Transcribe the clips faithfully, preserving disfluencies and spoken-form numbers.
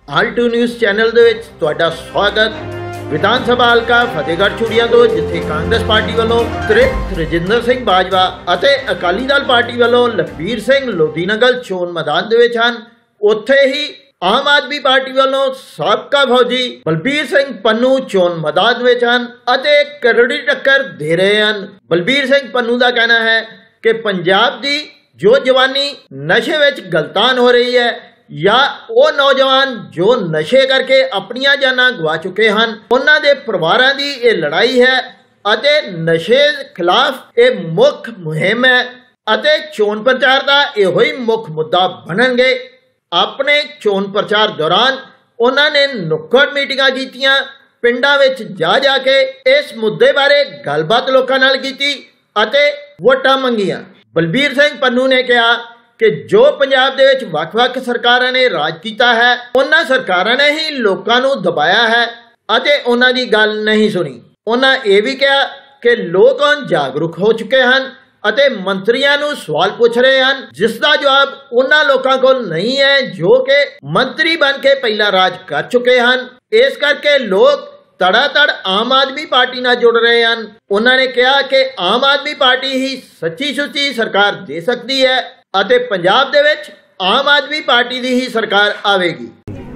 Alt news channel ਦੇ ਵਿੱਚ ਤੁਹਾਡਾ ਸਵਾਗਤ। ਵਿਧਾਨ ਸਭਾ ਹਲਕਾ ਫਤਿਹਗੜ੍ਹ ਚੂੜੀਆਂ ਤੋਂ ਜਿੱਥੇ ਕਾਂਗਰਸ ਪਾਰਟੀ ਵੱਲੋਂ ਤ੍ਰਿਪਤ ਰਜਿੰਦਰ ਸਿੰਘ ਬਾਜਵਾ ਅਤੇ ਅਕਾਲੀ ਦਲ ਪਾਰਟੀ ਵੱਲੋਂ ਲਖਬੀਰ ਸਿੰਘ ਲੋਧੀਨਗਲ ਚੋਣ ਮੈਦਾਨ ਦੇ ਵਿੱਚ ਹਨ, ਉੱਥੇ ਹੀ ਆਮ ਆਦਮੀ ਪਾਰਟੀ ਵੱਲੋਂ ਸਾਬਕਾ ਫੌਜੀ ਬਲਬੀਰ ਸਿੰਘ ਪੰਨੂ ਚੋਣ ਮੈਦਾਨ ਵਿੱਚ ਹਨ ਅਤੇ ਕਰੜੀ ਟੱਕਰ ਦੇ ਰਹੇ ਹਨ। ਬਲਬੀਰ ਸਿੰਘ ਪੰਨੂ ਦਾ ਕਹਿਣਾ ਹੈ ਕਿ ਪੰਜਾਬ ਦੀ ਜੋ ਜਵਾਨੀ ਨਸ਼ੇ ਵਿੱਚ ਗਲਤਾਨ ਹੋ ਰਹੀ ਹੈ ਜਾਂ ਉਹ ਨੌਜਵਾਨ ਜੋ ਨਸ਼ੇ ਕਰਕੇ ਆਪਣੀਆਂ ਜਾਨਾਂ ਗਵਾ ਚੁੱਕੇ ਹਨ, ਉਹਨਾਂ ਦੇ ਪਰਿਵਾਰਾਂ ਦੀ ਇਹ ਲੜਾਈ ਹੈ ਅਤੇ ਨਸ਼ੇ ਖਿਲਾਫ ਇਹ ਮੁੱਖ ਮੁਹਿੰਮ ਹੈ ਅਤੇ ਚੋਣ ਪ੍ਰਚਾਰ ਦਾ ਇਹੋ ਹੀ ਮੁੱਖ ਮੁੱਦਾ ਬਣਨਗੇ। ਆਪਣੇ ਚੋਣ ਪ੍ਰਚਾਰ ਦੌਰਾਨ ਉਹਨਾਂ ਨੇ ਨੁੱਕੜ ਮੀਟਿੰਗਾਂ ਕੀਤੀਆਂ, ਪਿੰਡਾਂ ਵਿੱਚ ਜਾ ਜਾ ਕੇ ਇਸ ਮੁੱਦੇ ਬਾਰੇ ਗੱਲਬਾਤ ਲੋਕਾਂ ਨਾਲ ਕੀਤੀ ਅਤੇ ਵੋਟਾਂ ਮੰਗੀਆਂ। ਬਲਬੀਰ ਸਿੰਘ ਪੰਨੂ ਨੇ ਕਿਹਾ ਕਿ ਜੋ ਪੰਜਾਬ ਦੇ ਵਿੱਚ ਵੱਖ-ਵੱਖ ਸਰਕਾਰਾਂ ਨੇ ਰਾਜ ਕੀਤਾ ਹੈ, ਉਹਨਾਂ ਸਰਕਾਰਾਂ ਨੇ ਹੀ ਲੋਕਾਂ ਨੂੰ ਦਬਾਇਆ ਹੈ ਅਤੇ ਉਹਨਾਂ ਦੀ ਗੱਲ ਨਹੀਂ ਸੁਣੀ। ਉਹਨਾਂ ਇਹ ਵੀ ਕਿਹਾ ਕਿ ਲੋਕ ਹੁਣ ਜਾਗਰੂਕ ਹੋ ਚੁੱਕੇ ਹਨ ਅਤੇ ਮੰਤਰੀਆਂ ਨੂੰ ਸਵਾਲ ਪੁੱਛ ਰਹੇ ਹਨ, ਜਿਸ ਦਾ ਜਵਾਬ ਉਹਨਾਂ ਲੋਕਾਂ ਕੋਲ ਨਹੀਂ ਹੈ ਜੋ ਕਿ ਮੰਤਰੀ ਬਣ ਕੇ ਪਹਿਲਾਂ ਰਾਜ ਕਰ ਚੁੱਕੇ ਹਨ। ਇਸ ਕਰਕੇ ਲੋਕ ਤੜਾ-ਤੜ ਆਮ ਆਦਮੀ ਪਾਰਟੀ ਨਾਲ ਜੁੜ ਰਹੇ ਹਨ। ਉਹਨਾਂ ਨੇ ਕਿਹਾ ਕਿ ਆਮ ਆਦਮੀ ਪਾਰਟੀ ਹੀ ਸੱਚੀ ਸੁੱਚੀ ਸਰਕਾਰ ਦੇ ਸਕਦੀ ਹੈ ਅਤੇ ਪੰਜਾਬ ਦੇ ਵਿੱਚ ਆਮ ਆਦਮੀ ਪਾਰਟੀ ਦੀ ਹੀ ਸਰਕਾਰ ਆਵੇਗੀ।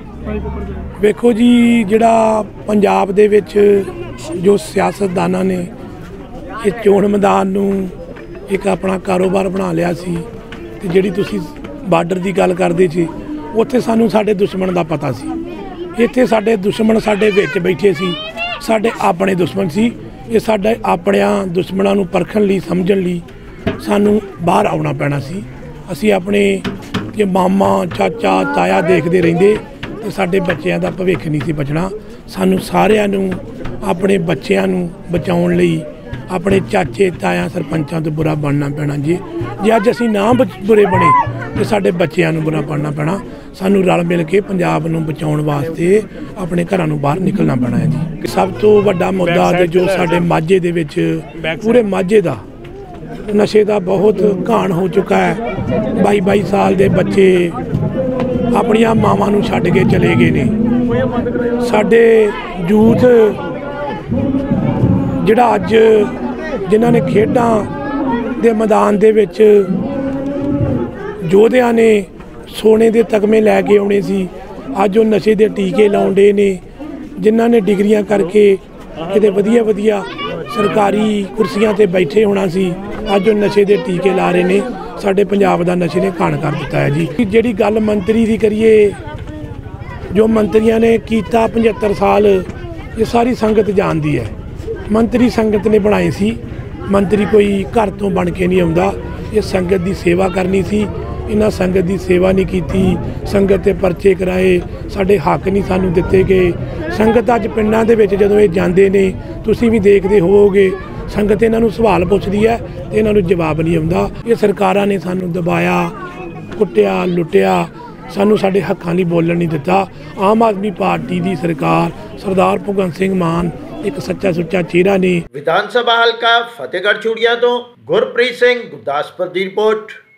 ਵੇਖੋ ਜੀ, ਜਿਹੜਾ ਪੰਜਾਬ ਦੇ ਵਿੱਚ ਜੋ ਸਿਆਸਤਦਾਨਾਂ ਨੇ ਇਹ ਚੋਣ ਮੈਦਾਨ ਨੂੰ ਇੱਕ ਆਪਣਾ ਕਾਰੋਬਾਰ ਬਣਾ ਲਿਆ ਸੀ, ਤੇ ਜਿਹੜੀ ਤੁਸੀਂ ਬਾਰਡਰ ਦੀ ਗੱਲ ਕਰਦੇ ਸੀ, ਉੱਥੇ ਸਾਨੂੰ ਸਾਡੇ ਦੁਸ਼ਮਣ ਦਾ ਪਤਾ ਸੀ। ਇੱਥੇ ਸਾਡੇ ਦੁਸ਼ਮਣ ਸਾਡੇ ਵਿੱਚ ਬੈਠੇ ਸੀ, ਸਾਡੇ ਆਪਣੇ ਦੁਸ਼ਮਣ ਸੀ। ਇਹ ਸਾਡੇ ਆਪਣਿਆਂ ਦੁਸ਼ਮਣਾਂ ਨੂੰ ਪਰਖਣ ਲਈ, ਸਮਝਣ ਲਈ ਸਾਨੂੰ ਬਾਹਰ ਆਉਣਾ ਪੈਣਾ ਸੀ। ਅਸੀਂ ਆਪਣੇ ਜੇ ਮਾਮਾ ਚਾਚਾ ਤਾਇਆ ਦੇਖਦੇ ਰਹਿੰਦੇ ਤੇ ਸਾਡੇ ਬੱਚਿਆਂ ਦਾ ਭਵਿੱਖ ਨਹੀਂ ਸੀ ਬਚਣਾ। ਸਾਨੂੰ ਸਾਰਿਆਂ ਨੂੰ ਆਪਣੇ ਬੱਚਿਆਂ ਨੂੰ ਬਚਾਉਣ ਲਈ ਆਪਣੇ ਚਾਚੇ ਤਾਇਆ ਸਰਪੰਚਾਂ ਤੋਂ ਬੁਰਾ ਬਣਨਾ ਪੈਣਾ ਜੀ। ਜੇ ਅੱਜ ਅਸੀਂ ਨਾ ਬੁਰੇ ਬਣੇ ਤੇ ਸਾਡੇ ਬੱਚਿਆਂ ਨੂੰ ਬੁਰਾ ਬਣਨਾ ਪੈਣਾ। ਸਾਨੂੰ ਰਲ ਮਿਲ ਕੇ ਪੰਜਾਬ ਨੂੰ ਬਚਾਉਣ ਵਾਸਤੇ ਆਪਣੇ ਘਰਾਂ ਨੂੰ ਬਾਹਰ ਨਿਕਲਣਾ ਪੈਣਾ ਹੈ ਜੀ। ਸਭ ਤੋਂ ਵੱਡਾ ਮੁੱਦਾ ਤੇ ਜੋ ਸਾਡੇ ਮਾਝੇ ਦੇ ਵਿੱਚ, ਪੂਰੇ ਮਾਝੇ ਦਾ ਨਸ਼ੇ ਦਾ ਬਹੁਤ ਘਾਣ ਹੋ ਚੁੱਕਾ ਹੈ। ਬਾਈ ਬਾਈ ਸਾਲ ਦੇ ਬੱਚੇ ਆਪਣੀਆਂ ਮਾਵਾਂ ਨੂੰ ਛੱਡ ਕੇ ਚਲੇ ਗਏ ਨੇ। ਸਾਡੇ ਯੂਥ ਜਿਹੜਾ ਅੱਜ ਜਿਨ੍ਹਾਂ ਨੇ ਖੇਡਾਂ ਦੇ ਮੈਦਾਨ ਦੇ ਵਿੱਚ ਯੋਧਿਆਂ ਨੇ ਸੋਨੇ ਦੇ ਤਗਮੇ ਲੈ ਕੇ ਆਉਣੇ ਸੀ, ਅੱਜ ਉਹ ਨਸ਼ੇ ਦੇ ਟੀਕੇ ਲਾਉਂਦੇ ਨੇ। ਜਿਨ੍ਹਾਂ ਨੇ ਡਿਗਰੀਆਂ ਕਰਕੇ ਕਿਤੇ ਵਧੀਆ ਵਧੀਆ ਸਰਕਾਰੀ ਕੁਰਸੀਆਂ 'ਤੇ ਬੈਠੇ ਹੋਣਾ ਸੀ, ਅੱਜ ਉਹ ਨਸ਼ੇ ਦੇ ਟੀਕੇ ਲਾ ਰਹੇ ਨੇ। ਸਾਡੇ ਪੰਜਾਬ ਦਾ ਨਸ਼ੇ ਨੇ ਘਾਣ ਕਰ ਦਿੱਤਾ ਹੈ ਜੀ। ਜਿਹੜੀ ਗੱਲ ਮੰਤਰੀ ਦੀ ਕਰੀਏ, ਜੋ ਮੰਤਰੀਆਂ ਨੇ ਕੀਤਾ ਪਝੱਤਰ ਸਾਲ, ਇਹ ਸਾਰੀ ਸੰਗਤ ਜਾਣਦੀ ਹੈ। ਮੰਤਰੀ ਸੰਗਤ ਨੇ ਬਣਾਏ ਸੀ। ਮੰਤਰੀ ਕੋਈ ਘਰ ਤੋਂ ਬਣ ਕੇ ਨਹੀਂ ਆਉਂਦਾ। ਇਹ ਸੰਗਤ ਦੀ ਸੇਵਾ ਕਰਨੀ ਸੀ, ਇਹਨਾਂ ਸੰਗਤ ਦੀ ਸੇਵਾ ਨਹੀਂ ਕੀਤੀ। ਸੰਗਤ 'ਤੇ ਪਰਚੇ ਕਰਾਏ, ਸਾਡੇ ਹੱਕ ਨਹੀਂ ਸਾਨੂੰ ਦਿੱਤੇ ਗਏ। ਸੰਗਤ ਅੱਜ ਪਿੰਡਾਂ ਦੇ ਵਿੱਚ ਜਦੋਂ ਇਹ ਜਾਂਦੇ ਨੇ, ਤੁਸੀਂ ਵੀ ਦੇਖਦੇ ਹੋਵੋਗੇ, ਸੰਗਤ ਇਹਨਾਂ ਨੂੰ ਸਵਾਲ ਪੁੱਛਦੀ ਹੈ ਤੇ ਇਹਨਾਂ ਨੂੰ ਜਵਾਬ ਨਹੀਂ ਆਉਂਦਾ। ਇਹ ਸਰਕਾਰਾਂ ਨੇ ਸਾਨੂੰ ਦਬਾਇਆ, ਕੁੱਟਿਆ, ਲੁੱਟਿਆ, ਸਾਨੂੰ ਸਾਡੇ ਹੱਕਾਂ ਲਈ ਬੋਲਣ ਨਹੀਂ ਦਿੱਤਾ। ਆਮ ਆਦਮੀ ਪਾਰਟੀ ਦੀ ਸਰਕਾਰ, ਸਰਦਾਰ ਭਗਵੰਤ ਸਿੰਘ ਮਾਨ ਇੱਕ ਸੱਚਾ ਸੁੱਚਾ ਚਿਹਰਾ ਨੇ। ਵਿਧਾਨ ਸਭਾ ਹਲਕਾ ਫਤਿਹਗੜ੍ਹ ਚੂੜੀਆਂ ਤੋਂ ਗੁਰਪ੍ਰੀਤ ਸਿੰਘ ਗੁਰਦਾਸਪੁਰ ਦੀ ਰਿਪੋਰਟ।